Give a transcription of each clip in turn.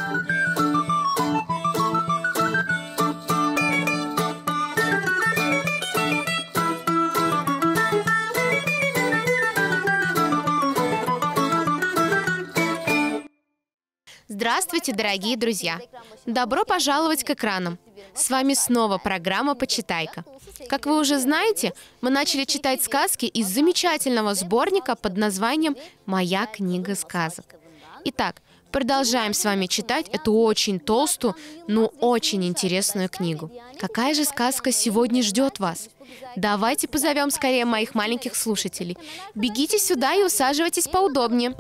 Здравствуйте, дорогие друзья! Добро пожаловать к экранам! С вами снова программа «Почитай-ка». Как вы уже знаете, мы начали читать сказки из замечательного сборника под названием «Моя книга сказок». Итак, продолжаем с вами читать эту очень толстую, но очень интересную книгу. Какая же сказка сегодня ждет вас? Давайте позовем скорее моих маленьких слушателей. Бегите сюда и усаживайтесь поудобнее.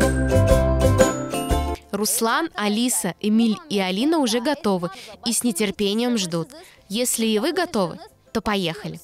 Руслан, Алиса, Эмиль и Алина уже готовы и с нетерпением ждут. Если и вы готовы, то поехали.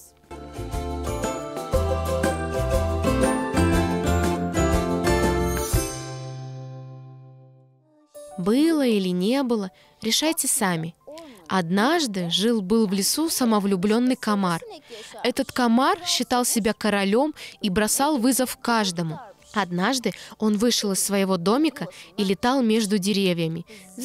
Было или не было, решайте сами. Однажды жил-был в лесу самовлюбленный комар. Этот комар считал себя королем и бросал вызов каждому. Однажды он вышел из своего домика и летал между деревьями.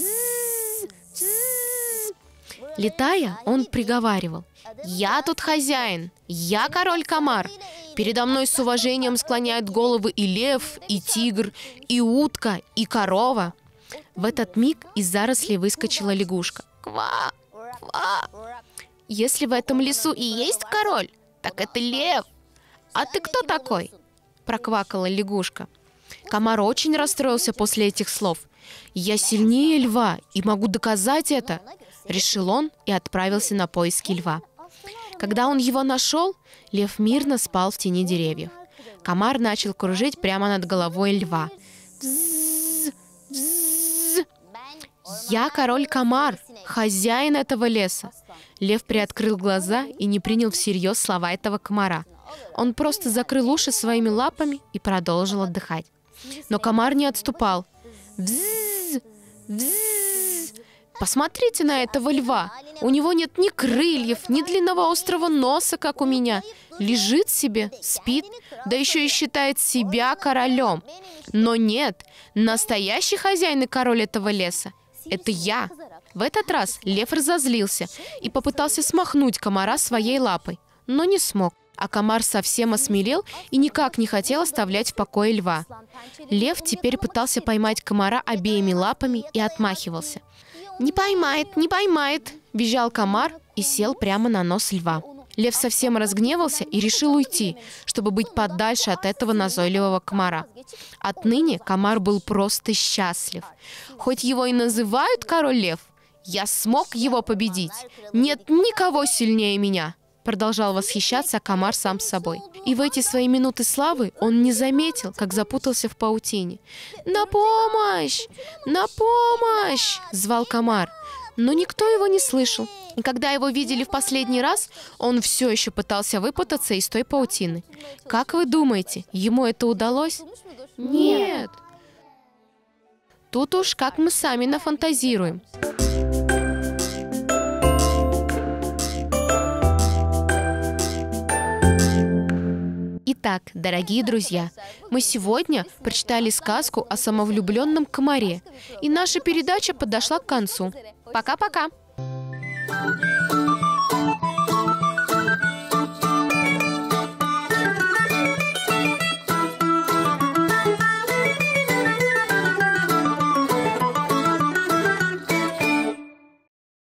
Летая, он приговаривал: «Я тут хозяин, я король-комар. Передо мной с уважением склоняют головы и лев, и тигр, и утка, и корова». В этот миг из зарослей выскочила лягушка. «Ква! Ква! Если в этом лесу и есть король, так это лев. А ты кто такой?» Проквакала лягушка. Комар очень расстроился после этих слов. «Я сильнее льва и могу доказать это», — решил он и отправился на поиски льва. Когда он его нашел, лев мирно спал в тени деревьев. Комар начал кружить прямо над головой льва. «Вззз, вззз. Я король-комар, хозяин этого леса». Лев приоткрыл глаза и не принял всерьез слова этого комара. Он просто закрыл уши своими лапами и продолжил отдыхать. Но комар не отступал. «Вззз, вззз. Посмотрите на этого льва. У него нет ни крыльев, ни длинного острого носа, как у меня. Лежит себе, спит, да еще и считает себя королем. Но нет, настоящий хозяин и король этого леса — это я». В этот раз лев разозлился и попытался смахнуть комара своей лапой, но не смог. А комар совсем осмелел и никак не хотел оставлять в покое льва. Лев теперь пытался поймать комара обеими лапами и отмахивался. «Не поймает, не поймает!» – визжал комар и сел прямо на нос льва. Лев совсем разгневался и решил уйти, чтобы быть подальше от этого назойливого комара. Отныне комар был просто счастлив. Хоть его и называют король-лев, я смог его победить. Нет никого сильнее меня. Продолжал восхищаться комар сам с собой. И в эти свои минуты славы он не заметил, как запутался в паутине. «На помощь! На помощь!» — звал комар. Но никто его не слышал. И когда его видели в последний раз, он все еще пытался выпутаться из той паутины. Как вы думаете, ему это удалось? Нет. Тут уж как мы сами нафантазируем. Итак, дорогие друзья, мы сегодня прочитали сказку о самовлюбленном комаре, и наша передача подошла к концу. Пока-пока!